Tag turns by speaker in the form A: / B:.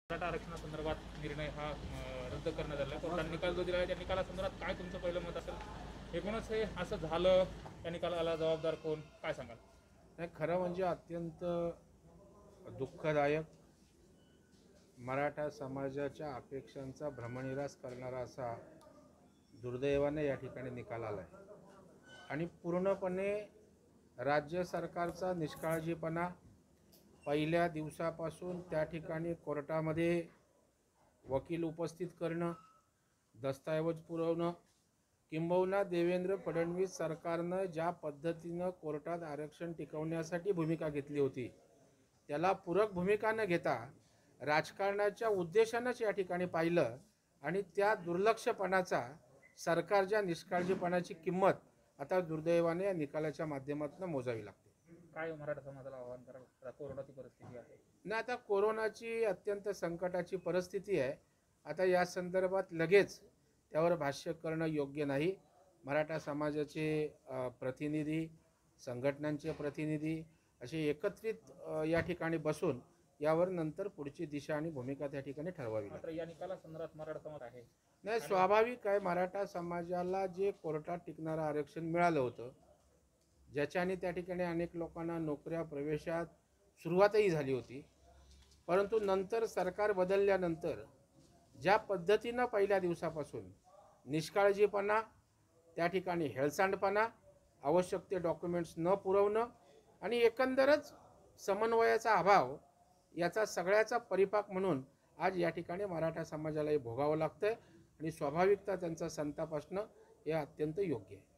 A: मराठा आरक्षणासंदर्भात निर्णय हा रद्द करण्यात आला. कोर्टाने निकाल जो दिला आहे त्या निकालासंदर्भात काय तुमचं पहिलं मत असेल? एकूणच हे असं झालं, त्या निकालाला जबाबदार कोण, काय सांगाल?
B: नाही, खरं म्हणजे अत्यंत दुःखदायक, मराठा समाजाच्या अपेक्षांचा भ्रमनिरास करणारा असा दुर्दैवाने या ठिकाणी निकाल आला आहे. आणि पूर्णपणे राज्य सरकारचा निष्काळजीपणा, पहिल्या दिवसापासून त्या ठिकाणी कोर्टामध्ये वकील उपस्थित करणं, दस्तऐवज पुरवणं, किंबहुना देवेंद्र फडणवीस सरकारनं ज्या पद्धतीनं कोर्टात आरक्षण टिकवण्यासाठी भूमिका घेतली होती त्याला पूरक भूमिका न घेता राजकारणाच्या उद्देशानंच या ठिकाणी पाहिलं आणि त्या दुर्लक्षपणाचा, सरकारच्या निष्काळजीपणाची किंमत आता दुर्दैवाने या निकालाच्या माध्यमातून मोजावी लागते.
A: काय मराठा समाजाला आव्हान कराल? कोरोनाची परिस्थिती आहे
B: ना, आता कोरोनाची अत्यंत संकटाची परिस्थिती आहे. आता या संदर्भात लगेच त्यावर भाष्य करणं योग्य नाही. मराठा समाजाचे प्रतिनिधी, संघटनांचे प्रतिनिधी असे एकत्रित या ठिकाणी बसून यावर नंतर पुढची दिशा आणि भूमिका त्या ठिकाणी ठरवावी लागेल.
A: या निकालासंदर्भात मराठा समाज आहे
B: नाही, स्वाभाविक आहे. मराठा समाजाला जे कोर्टात टिकणारं आरक्षण मिळालं होतं, ज्याच्याने त्या ठिकाणी अनेक लोकांना नोकऱ्या प्रवेशात सुरुवातही झाली होती, परंतु नंतर सरकार बदलल्यानंतर ज्या पद्धतीनं पहिल्या दिवसापासून निष्काळजीपणा, त्या ठिकाणी हेळसांडपणा, आवश्यक ते डॉक्युमेंट्स न पुरवणं आणि एकंदरच समन्वयाचा अभाव याचा सगळ्याचा परिपाक म्हणून आज या ठिकाणी मराठा समाजालाही भोगावं लागतं आणि स्वाभाविकता त्यांचा संताप असणं हे अत्यंत योग्य आहे.